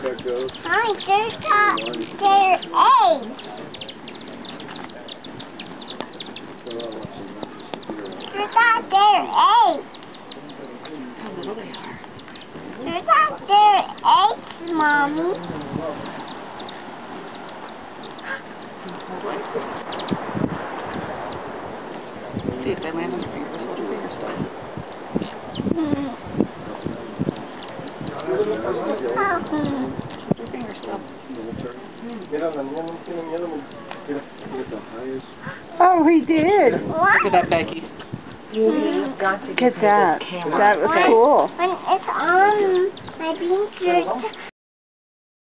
Hi, their eggs. Look at their eggs. How little they are. Look at their eggs, Mommy. See if they land on your fingers. Hold your fingers still. Keep your fingers still. Oh, he did. Look at that, Becky. You've got to get that. That was cool. When it's on my fingers,